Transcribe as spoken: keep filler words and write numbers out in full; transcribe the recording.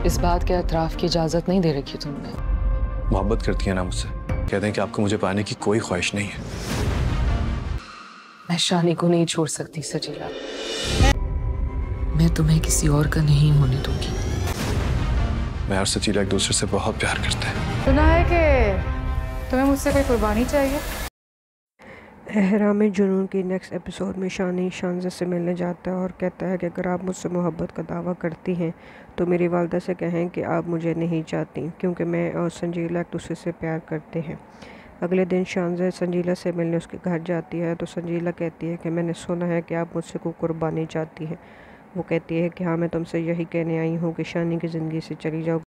इस बात के एतराफ़ की इजाज़त नहीं दे रखी तुमने। मोहब्बत करती है ना मुझसे, कहते हैं कि आपको मुझे पाने की कोई ख्वाहिश नहीं है। मैं शानी को नहीं छोड़ सकती सजीला। मैं तुम्हें किसी और का नहीं होने दूंगी। मैं और सचीला एक दूसरे से बहुत प्यार करते हैं। सुना है कि तुम्हें मुझसे कोई कुर्बानी चाहिए। एहराम जुनून की नेक्स्ट एपिसोड में शानी शानज़ा से मिलने जाता है और कहता है कि अगर आप मुझसे मोहब्बत का दावा करती हैं तो मेरी वालदा से कहें कि आप मुझे नहीं चाहती, क्योंकि मैं और संजीला एक दूसरे से प्यार करते हैं। अगले दिन शानज़ा संजीला से मिलने उसके घर जाती है तो संजीला कहती है कि मैंने सुना है कि आप मुझसे कोई कुर्बानी चाहती हैं। वो कहती है कि हाँ, मैं तुमसे यही कहने आई हूँ कि शानी की ज़िंदगी से चली जाओ।